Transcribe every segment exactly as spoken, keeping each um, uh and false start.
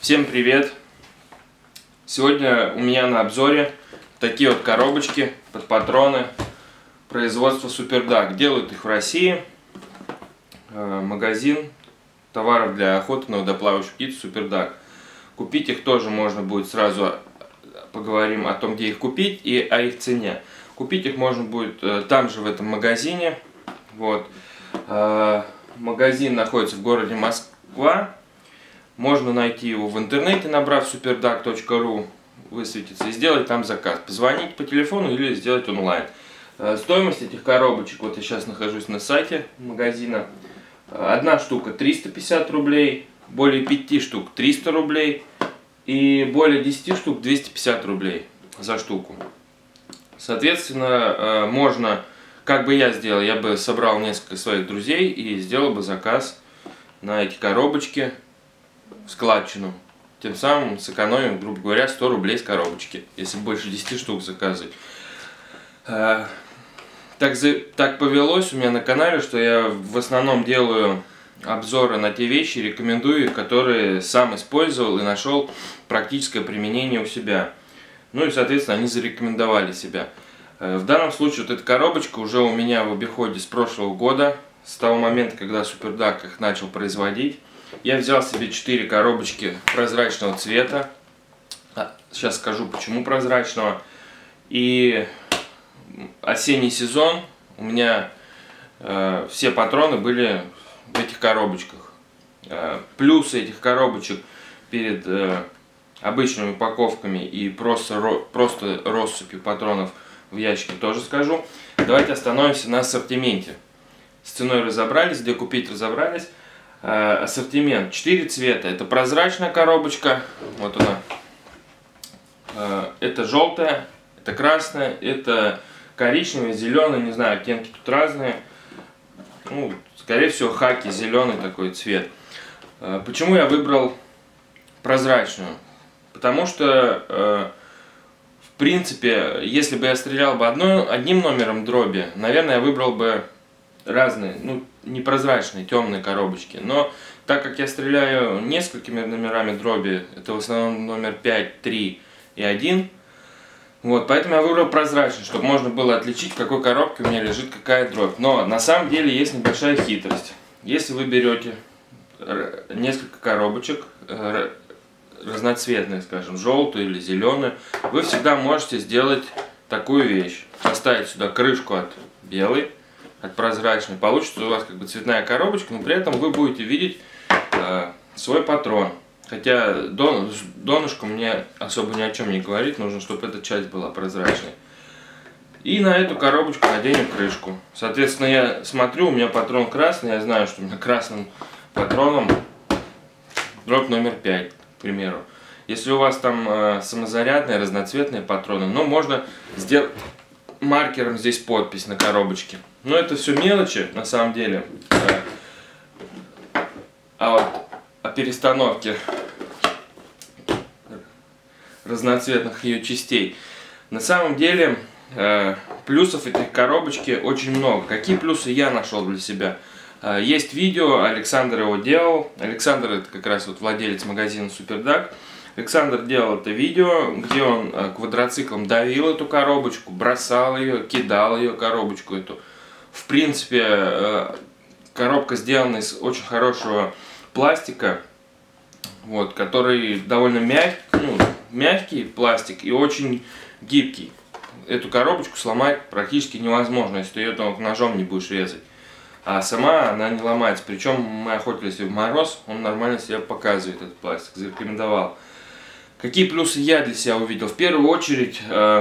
Всем привет! Сегодня у меня на обзоре такие вот коробочки под патроны производства Супердак. Делают их в России. Магазин товаров для охоты на водоплавающих птиц Супердак. Купить их тоже можно будет, сразу поговорим о том, где их купить и о их цене. Купить их можно будет там же, в этом магазине. Вот. Магазин находится в городе Москва. Можно найти его в интернете, набрав супердак точка ру, высветится, и сделать там заказ. Позвонить по телефону или сделать онлайн. Стоимость этих коробочек, вот я сейчас нахожусь на сайте магазина. Одна штука триста пятьдесят рублей, более пяти штук триста рублей и более десяти штук двести пятьдесят рублей за штуку. Соответственно, можно, как бы я сделал, я бы собрал несколько своих друзей и сделал бы заказ на эти коробочки в складчину. Тем самым сэкономим, грубо говоря, сто рублей с коробочки, если больше десяти штук заказывать. Так, так повелось у меня на канале, что я в основном делаю обзоры на те вещи, рекомендую, которые сам использовал и нашел практическое применение у себя. Ну и, соответственно, они зарекомендовали себя. В данном случае вот эта коробочка уже у меня в обиходе с прошлого года, с того момента, когда Супердак их начал производить. Я взял себе четыре коробочки прозрачного цвета. Сейчас скажу, почему прозрачного. И осенний сезон у меня э, все патроны были в этих коробочках. Э, плюсы этих коробочек перед э, обычными упаковками и просто, ро, просто россыпью патронов в ящике тоже скажу. Давайте остановимся на ассортименте. С ценой разобрались, где купить разобрались. Ассортимент четыре цвета. Это прозрачная коробочка, вот она. Это желтая, это красная, это коричневая, зеленая, не знаю, оттенки тут разные. Ну, скорее всего, хаки, зеленый такой цвет. Почему я выбрал прозрачную? Потому что, в принципе, если бы я стрелял бы одной, одним номером дроби, наверное, я выбрал бы разные, ну, непрозрачные, темные коробочки. Но так как я стреляю несколькими номерами дроби, это в основном номер пять, три и один, вот, поэтому я выбрал прозрачный, чтобы можно было отличить, в какой коробке у меня лежит какая дробь. Но на самом деле есть небольшая хитрость. Если вы берете несколько коробочек, разноцветные, скажем, желтую или зеленую, вы всегда можете сделать такую вещь. Поставить сюда крышку от белой, от прозрачной, получится у вас как бы цветная коробочка, но при этом вы будете видеть э, свой патрон. Хотя дон, донышко мне особо ни о чем не говорит, нужно, чтобы эта часть была прозрачной. И на эту коробочку наденем крышку. Соответственно, я смотрю, у меня патрон красный, я знаю, что у меня красным патроном дробь номер пять, к примеру. Если у вас там э, самозарядные, разноцветные патроны, ну, можно сделать маркером здесь подпись на коробочке. Но это все мелочи, на самом деле. А вот о перестановке разноцветных ее частей. На самом деле, плюсов этой коробочки очень много. Какие плюсы я нашел для себя? Есть видео, Александр его делал. Александр — это как раз вот владелец магазина Супердак. Александр делал это видео, где он квадроциклом давил эту коробочку, бросал ее, кидал ее, коробочку эту. В принципе, коробка сделана из очень хорошего пластика, вот, который довольно мягкий, ну, мягкий пластик и очень гибкий. Эту коробочку сломать практически невозможно, если ты ее там ножом не будешь резать. А сама она не ломается. Причем мы охотились в мороз, он нормально себя показывает, этот пластик, зарекомендовал. Какие плюсы я для себя увидел? В первую очередь, э,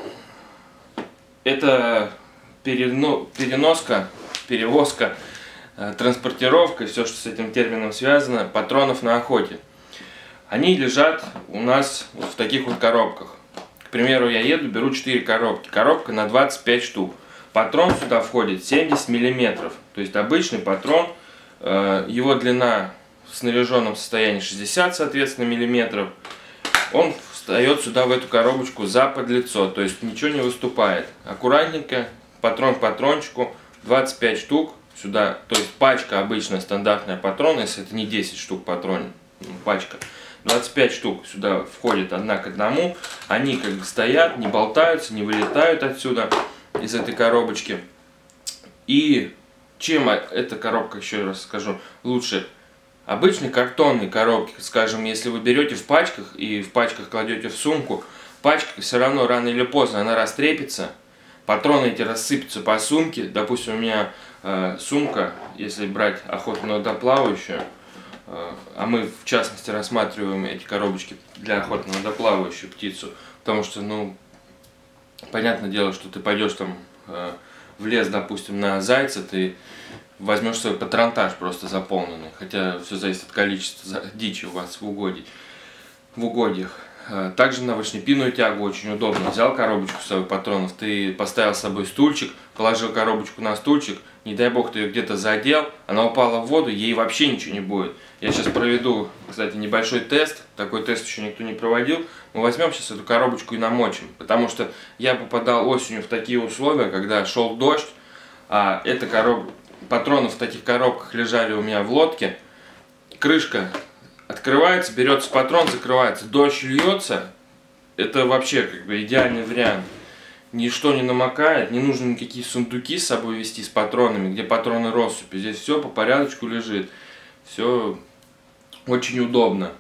это перено, переноска, перевозка, э, транспортировка, все, что с этим термином связано, патронов на охоте. Они лежат у нас вот в таких вот коробках. К примеру, я еду, беру четыре коробки. Коробка на двадцать пять штук. Патрон сюда входит семьдесят миллиметров. То есть обычный патрон, э, его длина в снаряженном состоянии шестьдесят, соответственно, миллиметров. Он встает сюда в эту коробочку за подлицо, то есть ничего не выступает. Аккуратненько, патрон к патрончику, двадцать пять штук сюда, то есть пачка обычная стандартная патрона, если это не десять штук патрон, пачка. двадцать пять штук сюда входит одна к одному. Они как бы стоят, не болтаются, не вылетают отсюда, из этой коробочки. И чем эта коробка, еще раз скажу, лучше обычной картонной коробки. Скажем, если вы берете в пачках и в пачках кладете в сумку, пачка все равно рано или поздно она растрепится. Патроны эти рассыпятся по сумке. Допустим, у меня э, сумка, если брать охотную водоплавающую, э, а мы в частности рассматриваем эти коробочки для охоты на водоплавающую птицу, потому что, ну, понятное дело, что ты пойдешь там э, в лес, допустим, на зайца, ты возьмешь свой патронтаж просто заполненный, хотя все зависит от количества дичи у вас в угодьях. В угодьях. Также на вышнепинную тягу очень удобно. Взял коробочку с собой патронов, ты поставил с собой стульчик, положил коробочку на стульчик, не дай бог ты ее где-то задел, она упала в воду, ей вообще ничего не будет. Я сейчас проведу, кстати, небольшой тест, такой тест еще никто не проводил. Мы возьмем сейчас эту коробочку и намочим, потому что я попадал осенью в такие условия, когда шел дождь, а эта коробка, патроны в таких коробках лежали у меня в лодке, крышка открывается, берется патрон, закрывается, дождь льется, это вообще как бы идеальный вариант. Ничто не намокает, не нужно никакие сундуки с собой вести с патронами, где патроны россыпи. Здесь все по порядочку лежит, все очень удобно.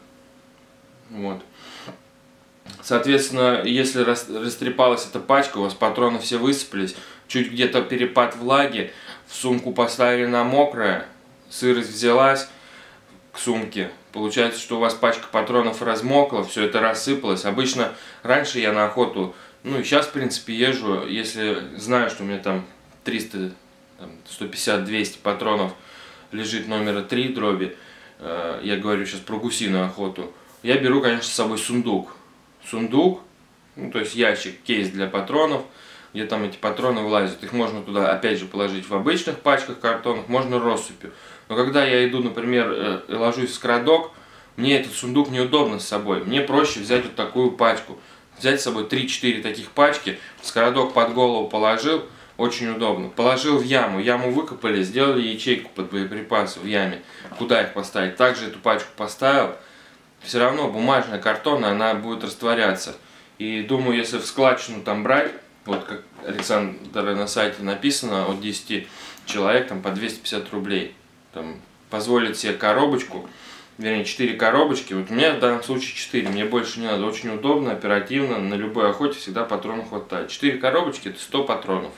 Вот. Соответственно, если растрепалась эта пачка, у вас патроны все высыпались, чуть где-то перепад влаги, в сумку поставили на мокрое, сырость взялась к сумке. Получается, что у вас пачка патронов размокла, все это рассыпалось. Обычно раньше я на охоту, ну и сейчас в принципе езжу, если знаю, что у меня там триста, сто пятьдесят, двести патронов лежит номера три дроби, э, я говорю сейчас про гусиную охоту, я беру, конечно, с собой сундук. Сундук, ну то есть ящик, кейс для патронов, где там эти патроны влазят. Их можно туда опять же положить в обычных пачках картонных, можно россыпью. Но когда я иду, например, ложусь в скрадок, мне этот сундук неудобно с собой. Мне проще взять вот такую пачку. Взять с собой три-четыре таких пачки, скрадок под голову положил, очень удобно. Положил в яму, яму выкопали, сделали ячейку под боеприпасы в яме. Куда их поставить? Также эту пачку поставил. Все равно бумажная, картонная, она будет растворяться. И думаю, если в складчину там брать, вот как Александр на сайте написано, от десяти человек там по двести пятьдесят рублей. Там, позволить себе коробочку, вернее четыре коробочки. Вот у меня в данном случае четыре, мне больше не надо. Очень удобно, оперативно, на любой охоте всегда патронов хватает. четыре коробочки это сто патронов.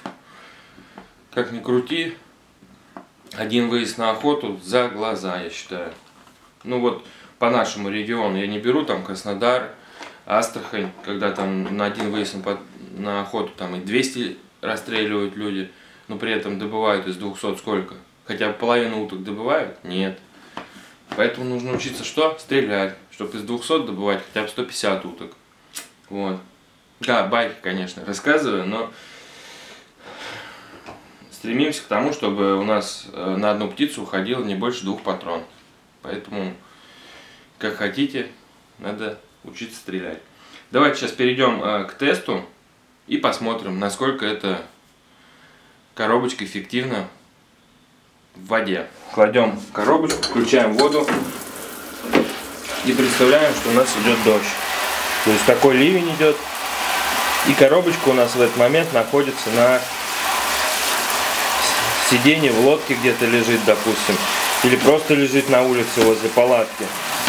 Как ни крути, один выезд на охоту за глаза, я считаю. Ну вот по нашему региону я не беру там Краснодар, Астрахань, когда там на один выезд на, на охоту там и двести расстреливают люди, но при этом добывают из двухсот сколько? Хотя бы половину уток добывают? Нет. Поэтому нужно учиться что? Стрелять, чтобы из двухсот добывать хотя бы сто пятьдесят уток. Вот. Да, байки, конечно, рассказываю, но стремимся к тому, чтобы у нас на одну птицу уходило не больше двух патронов. Поэтому, как хотите, надо учиться стрелять. Давайте сейчас перейдем э, к тесту и посмотрим, насколько эта коробочка эффективна в воде. Кладем в коробочку, включаем воду и представляем, что у нас идет дождь. То есть такой ливень идет, и коробочка у нас в этот момент находится на сиденье в лодке, где-то лежит, допустим, или просто лежит на улице возле палатки.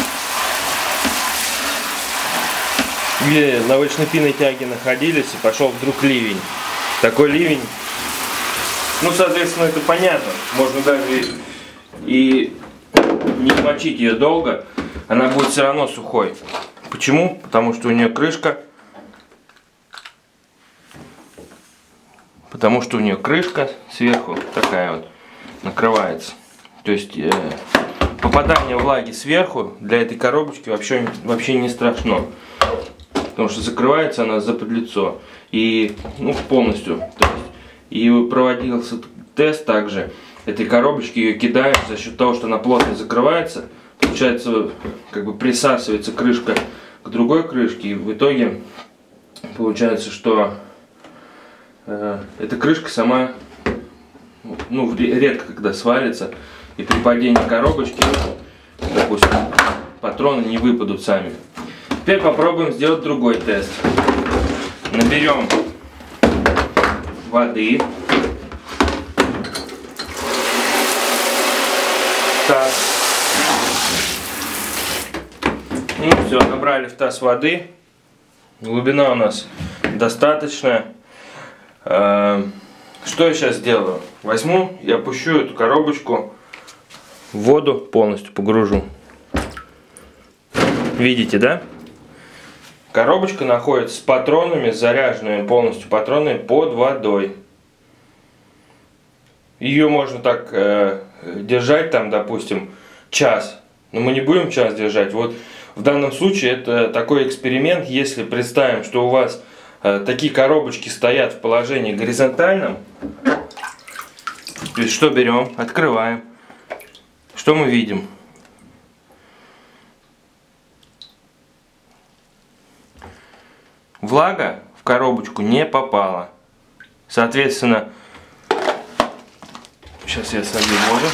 Или на вышнепинной тяге находились, и пошел вдруг ливень. Такой ливень, ну, соответственно, это понятно. Можно даже и не мочить ее долго, она будет все равно сухой. Почему? Потому что у нее крышка. Потому что у нее крышка сверху такая вот накрывается. То есть э, попадание влаги сверху для этой коробочки вообще, вообще не страшно. Потому что закрывается она заподлицо. И ну, полностью. То есть, и проводился тест также этой коробочки, ее кидаешь за счет того, что она плотно закрывается. Получается, как бы присасывается крышка к другой крышке. И в итоге получается, что э, эта крышка сама, ну, редко когда свалится. И при падении коробочки, допустим, патроны не выпадут сами. Теперь попробуем сделать другой тест. Наберем воды. Так. Ну все, набрали в таз воды. Глубина у нас достаточная. Что я сейчас сделаю? Возьму и опущу эту коробочку в воду, полностью погружу. Видите, да? Коробочка находится с патронами, заряженными полностью патронами под водой. Ее можно так э, держать там, допустим, час. Но мы не будем час держать. Вот в данном случае это такой эксперимент. Если представим, что у вас э, такие коробочки стоят в положении горизонтальном. То есть что берем? Открываем. Что мы видим? Влага в коробочку не попала. Соответственно, сейчас я солью воду.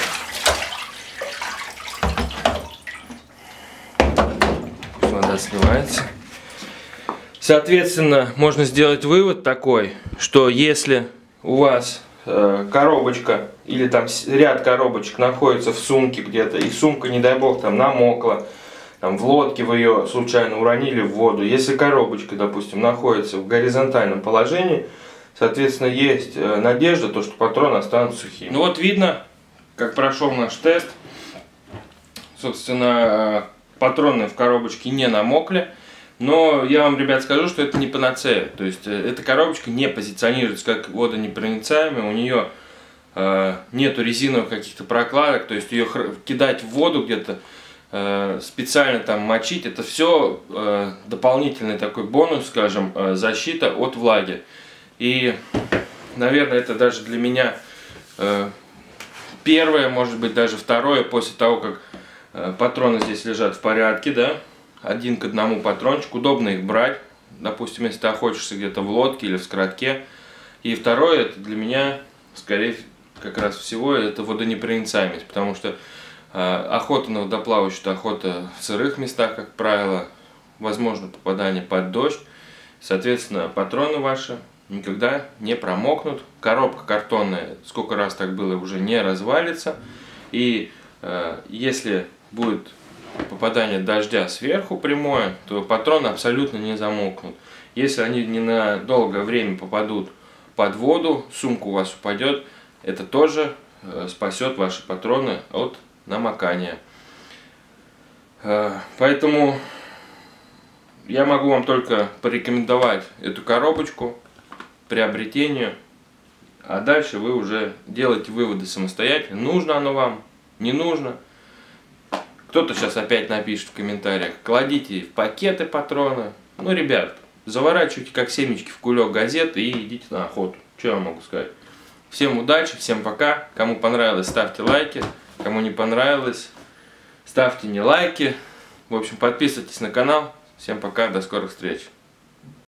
Пусть вода сливается. Соответственно, можно сделать вывод такой, что если у вас э, коробочка или там ряд коробочек находится в сумке где-то, и сумка, не дай бог, там намокла, там в лодке вы ее случайно уронили в воду. Если коробочка, допустим, находится в горизонтальном положении, соответственно, есть надежда, то, что патроны останутся сухими. Ну вот видно, как прошел наш тест. Собственно, патроны в коробочке не намокли. Но я вам, ребят, скажу, что это не панацея. То есть эта коробочка не позиционируется как водонепроницаемая. У нее э, нету резиновых каких-то прокладок. То есть ее кидать в воду где-то, специально там мочить, это все э, дополнительный такой бонус, скажем, э, защита от влаги. И, наверное, это даже для меня э, первое, может быть, даже второе, после того, как э, патроны здесь лежат в порядке, да, один к одному патрончик, удобно их брать, допустим, если ты охотишься где-то в лодке или в скоротке. И второе, это для меня, скорее, как раз всего, это водонепроницаемость, потому что охота на водоплавающую, это охота в сырых местах, как правило, возможно попадание под дождь. Соответственно, патроны ваши никогда не промокнут. Коробка картонная, сколько раз так было, уже не развалится. И э, если будет попадание дождя сверху прямое, то патроны абсолютно не замокнут. Если они не на долгое время попадут под воду, сумка у вас упадет, это тоже э, спасет ваши патроны от намокание. Поэтому я могу вам только порекомендовать эту коробочку к приобретению, а дальше вы уже делаете выводы самостоятельно. Нужно оно вам, не нужно. Кто-то сейчас опять напишет в комментариях: кладите в пакеты патроны. Ну, ребят, заворачивайте как семечки в кулек газеты и идите на охоту. Что я могу сказать? Всем удачи, всем пока. Кому понравилось, ставьте лайки. Кому не понравилось, ставьте не лайки. В общем, подписывайтесь на канал. Всем пока, до скорых встреч.